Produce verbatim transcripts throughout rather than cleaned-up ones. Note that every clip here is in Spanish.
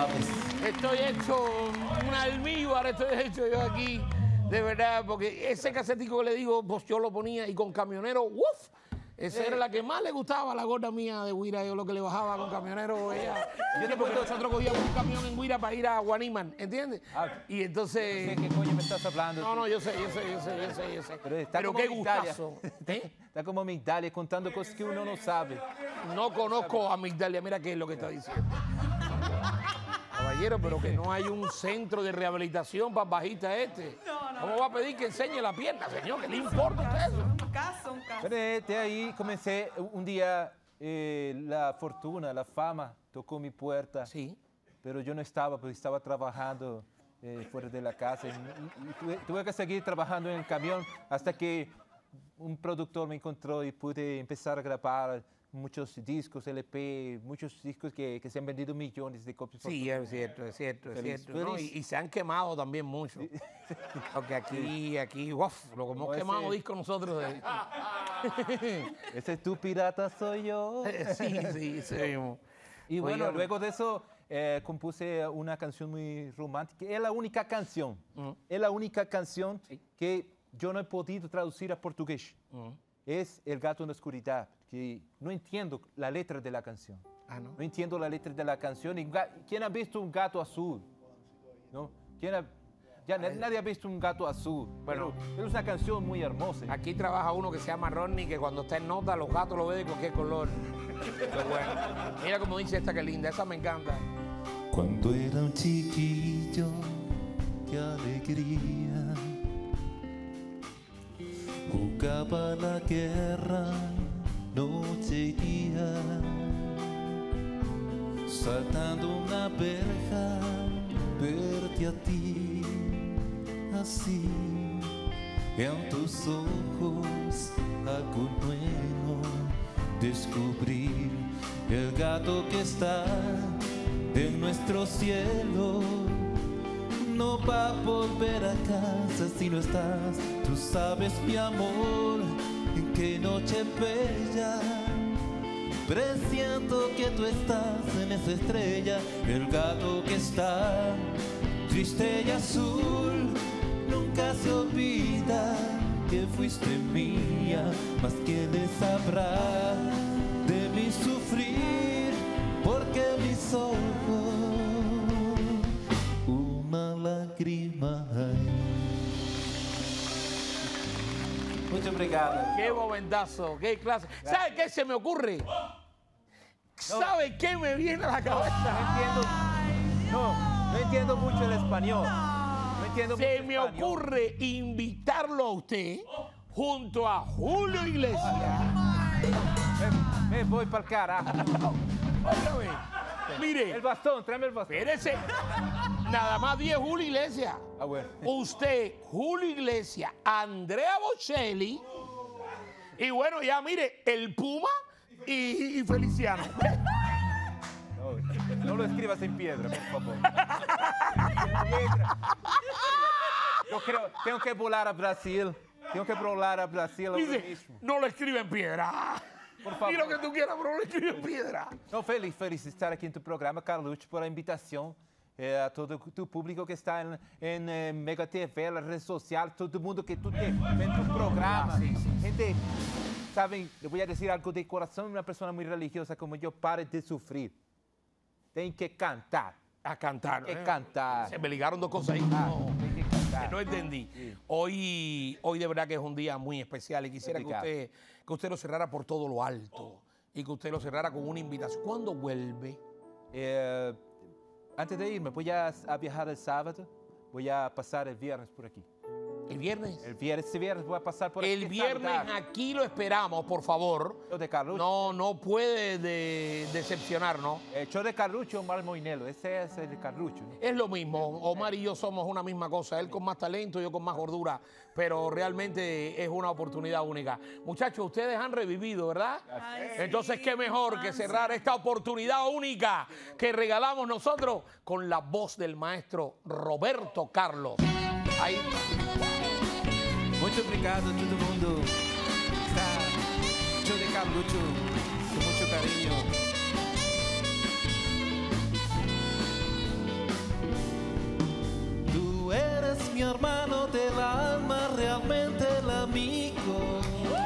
sabes. Estoy hecho un almíbar, estoy hecho yo aquí, de verdad, porque ese casetico que le digo, pues yo lo ponía y con camionero, ¡uf! Esa Eh. era la que más le gustaba a la gorda mía de Guira, yo lo que le bajaba con camionero, ella. ¿Entiendes? Porque nosotros cogíamos un camión en Guira para ir a Guaniman, ¿entiendes? Ah, y entonces... ¿De qué coño me estás hablando? No, no, yo sé, yo sé, yo sé, yo sé, yo sé. Pero está Pero como qué Migdalia. gustazo. ¿Eh? Está como Migdalia contando cosas que uno no sabe. No conozco a Migdalia, mira qué es lo que está diciendo. Caballero, pero que no hay un centro de rehabilitación para bajista este. No, no. ¿Cómo va a pedir que enseñe la pierna, señor? ¿Qué le importa a usted eso? Un caso, un caso. Pero eh, de ahí comencé un día, eh, la fortuna, la fama tocó mi puerta. Sí. Pero yo no estaba, porque estaba trabajando eh, fuera de la casa. Y, y- y tuve, tuve que seguir trabajando en el camión hasta que un productor me encontró y pude empezar a grabar muchos discos, L P, muchos discos que, que se han vendido millones de copias. por Sí, todo. es cierto, es cierto, es Feliz, cierto. ¿no? feliz. Y, y se han quemado también mucho. Porque aquí, aquí, uf, lo que hemos Como quemado ese- discos nosotros. de- Ese es tu pirata soy yo. sí, sí, sí. mismo. Y bueno, Oigan, luego de eso eh, compuse una canción muy romántica. Es la única canción, es la única canción que yo no he podido traducir a portugués. Es El gato en la oscuridad, que no entiendo la letra de la canción. Ah, ¿no? No entiendo la letra de la canción. Y ga- ¿Quién ha visto un gato azul? ¿No? ¿Quién ha- ya na- nadie ha visto un gato azul. Bueno. Pero, pero es una canción muy hermosa. Aquí trabaja uno que se llama Ronnie, que cuando está en nota, los gatos lo ve de cualquier color. Pero bueno, mira como dice esta que linda, esa me encanta. Cuando era un chiquillo, qué alegría. Jugaba a la guerra noche y día, saltando una verja, verte a ti, así, en tus ojos algo nuevo, descubrir el gato que está en nuestro cielo. No va a volver a casa si no estás. Tú sabes, mi amor, en qué noche bella presiento que tú estás en esa estrella. El gato que está triste y azul nunca se olvida que fuiste mía. Mas quién le sabrá de mi sufrir, porque mis ojos una lágrima hay. Muito obrigado. Qué momentazo, qué clase. ¿Sabe qué se me ocurre? ¿Sabe qué me viene a la cabeza? No entiendo, no, no entiendo mucho el español. No entiendo mucho Se el me español. ocurre invitarlo a usted junto a Julio Iglesias. Me, me voy para el carajo. Óigame, mire, El bastón, tráeme el bastón. espérese. Nada más diez Julio Iglesias. Ah, bueno. Usted, Julio Iglesias, Andrea Bocelli y bueno, ya mire, el Puma y, y Feliciano. No, no lo escribas en piedra, por favor. Piedra. Yo creo, tengo que volar a Brasil. Tengo que volar a Brasil ahora Dice, mismo. no lo escribe en piedra. Por favor. Y lo que tú quieras, pero no lo escribe en piedra. No, feliz, feliz de estar aquí en tu programa, Carlucci, por la invitación. Eh, a todo tu público que está en, en eh, Mega T V, las redes sociales, todo el mundo que tú te ves en tu programa. Sí, sí. Gente, saben, le voy a decir algo de corazón, una persona muy religiosa como yo, pare de sufrir. Tienen que cantar, A cantar. que ¿eh? cantar. Se me ligaron dos cosas ahí. Ah, No, tienen que cantar. que no entendí. Hoy, hoy de verdad que es un día muy especial y quisiera que Complicado. usted, que usted lo cerrara por todo lo alto y que usted lo cerrara con una invitación. ¿Cuándo vuelve? Eh, antes de irme, voy a, a viajar el sábado, voy a pasar el viernes por aquí. ¿El viernes? El viernes, este viernes voy a pasar por aquí. El viernes saludar. aquí lo esperamos, por favor. Show de Carlucci. No, no puede de- decepcionar, ¿no? El show de Carlucci, Omar Moinelo, ese es el de Carlucci, ¿no? Es lo mismo, Omar y yo somos una misma cosa, él con más talento, yo con más gordura, pero realmente es una oportunidad única. Muchachos, ustedes han revivido, ¿verdad? Ay, Entonces, sí, qué mejor que cerrar esta oportunidad única que regalamos nosotros con la voz del maestro Roberto Carlos. Ahí. Muito obrigado a todo mundo. Está show de Carlucci, con mucho cariño. realmente el amigo.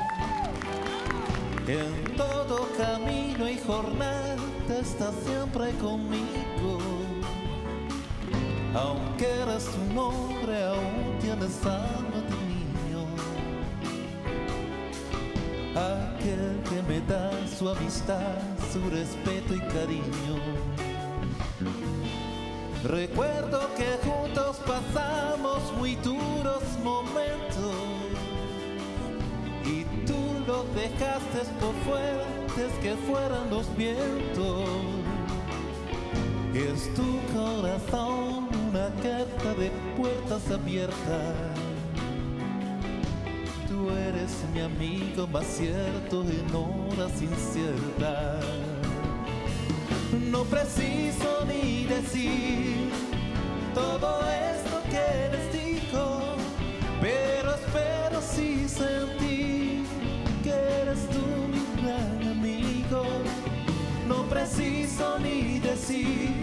En todo camino y jornada estás siempre conmigo. Aunque eres un hombre, aún tienes alma de niño. Aquel que me da su amistad, su respeto y cariño. Recuerdo que juntos pasamos muy duros momentos y tú lo dejaste por fuertes que fueran los vientos. Es tu corazón una carta de puertas abiertas. Tú eres mi amigo más cierto en horas inciertas. No preciso ni decir todo esto que les digo, pero espero sí sentir que eres tú mi gran amigo. No preciso ni decir